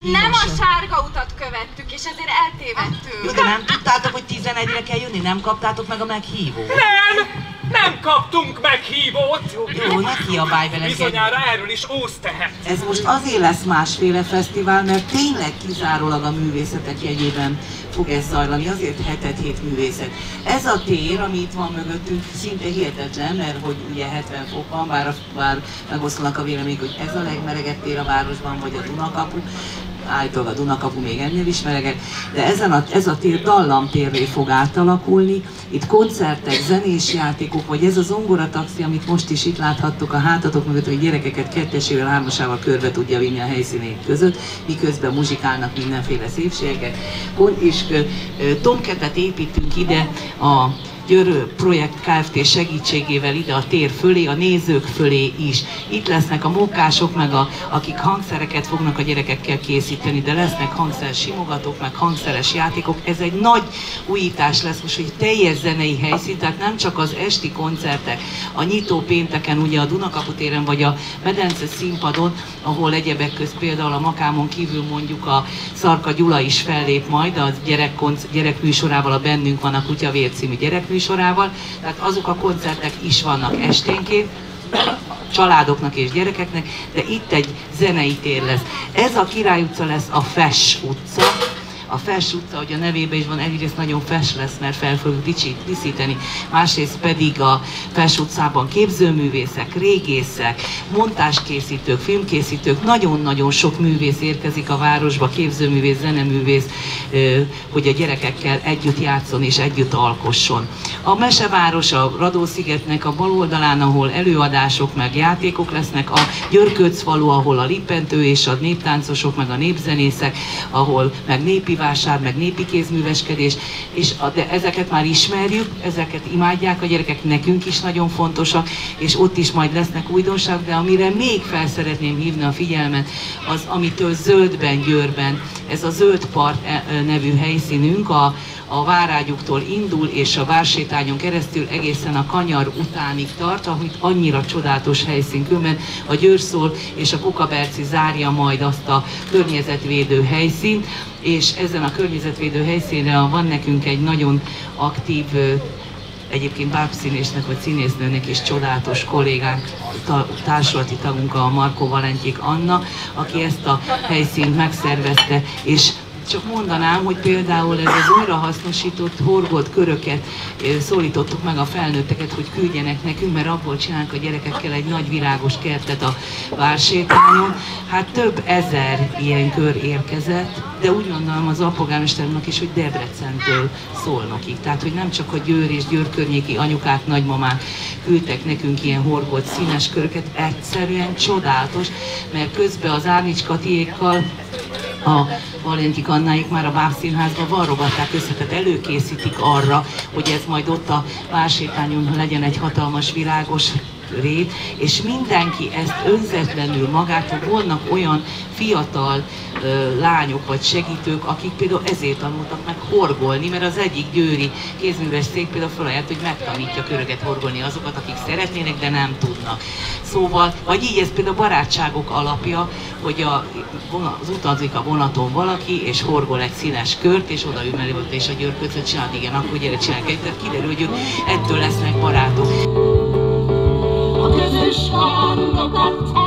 Nem a sárga utat követtük, és ezért eltévedtünk. Jó, de nem tudtátok, hogy 11-re kell jönni? Nem kaptátok meg a meghívót? Nem kaptunk meghívót! Jó, ne kiabálj velem. Bizonyára erről is ósz tehet. Ez most azért lesz másféle fesztivál, mert tényleg kizárólag a művészetek jegyében fog ez zajlani, azért hét művészet. Ez a tér, ami itt van mögöttünk, szinte hihetetlen, mert hogy ugye 70 fok van, bár megoszlanak a vélemények, hogy ez a legmelegebb tér a városban, vagy a Dunakapu. Állítólag a Dunakapu még ennél is melegebb, de ez a tér dallamtérré fog átalakulni. Itt koncertek, zenés játékok, vagy ez a zongorataxi, amit most is itt láthattok a hátatok mögött, hogy gyerekeket kettesével, hármasával körbe tudja vinni a helyszínék között, miközben muzsikálnak mindenféle szépségeket. És tomketet építünk ide a Győr Projekt Kft. Segítségével ide a tér fölé, a nézők fölé is. Itt lesznek a mókások, meg akik hangszereket fognak a gyerekekkel készíteni, de lesznek hangszersimogatók, meg hangszeres játékok. Ez egy nagy újítás lesz most, hogy teljes zenei helyszín, tehát nem csak az esti koncertek, a nyitó pénteken ugye a Dunakapu téren, vagy a Medence színpadon, ahol egyebek közt például a Makámon kívül mondjuk a Szarka Gyula is fellép majd a gyerekműsorával, a Bennünk van a Kutyavér című gyerekműsorával, tehát azok a koncertek is vannak esténként, családoknak és gyerekeknek, de itt egy zenei tér lesz. Ez a Király utca lesz a Fes utca. A Fes utca, hogy a nevében is van, egyrészt nagyon fes lesz, mert fel fogjuk díszíteni, másrészt pedig a Fes utcában képzőművészek, régészek, montáskészítők, filmkészítők, nagyon-nagyon sok művész érkezik a városba, képzőművész, zeneművész, hogy a gyerekekkel együtt játszon és együtt alkosson. A Meseváros a Radó-szigetnek a bal oldalán, ahol előadások meg játékok lesznek, a Györköc falu, ahol a lippentő és a néptáncosok, meg a népzenészek, ahol meg népi vásár, meg népi kézműveskedés, de ezeket már ismerjük, ezeket imádják a gyerekek, nekünk is nagyon fontosak, és ott is majd lesznek újdonságok, de amire még fel szeretném hívni a figyelmet, az, amitől zöldben, Győrben, ez a Zöld Part nevű helyszínünk, a Várágyuktól indul, és a Vársétányon keresztül egészen a Kanyar utánig tart, amit annyira csodálatos helyszín, különben a Győrszól és a Kukaberci zárja majd azt a környezetvédő helyszínt, és ezen a környezetvédő helyszínre van nekünk egy nagyon aktív, egyébként bábszínésznek vagy színésznőnek is csodálatos kollégánk, társulati tagunk, a Markó Valentyik Anna, aki ezt a helyszínt megszervezte, és csak mondanám, hogy például ez az újrahasznosított horgolt köröket szólítottuk meg a felnőtteket, hogy küldjenek nekünk, mert abból csinálunk a gyerekekkel egy nagy virágos kertet a Vársétányon. Hát több ezer ilyen kör érkezett, de úgy gondolom az alpolgármesternek is, hogy Debrecentől Szolnokig. Tehát, hogy nem csak a Győr és Győr környéki anyukák, nagymamák küldtek nekünk ilyen horgolt színes köröket, egyszerűen csodálatos, mert közben az Árnics Katiékkal a Valentyik Annáik már a Bábszínházban varrogatták össze, tehát előkészítik arra, hogy ez majd ott a Vársétányon legyen egy hatalmas virágos rét, és mindenki ezt önzetlenül magától, vannak olyan fiatal lányok vagy segítők, akik például ezért tanultak meg horgolni, mert az egyik győri kézműves cég például felajánlott, hogy megtanítja köröket horgolni azokat, akik szeretnének, de nem tudnak. Szóval, vagy így ez például a barátságok alapja, hogy az utazik a vonaton valaki, és horgol egy színes kört, és oda ül mellé, és a Győrköcöt csinálod, igen, akkor gyere, csinálj egy, tehát kiderül, hogy ők ettől lesznek barátok. A közös hangokat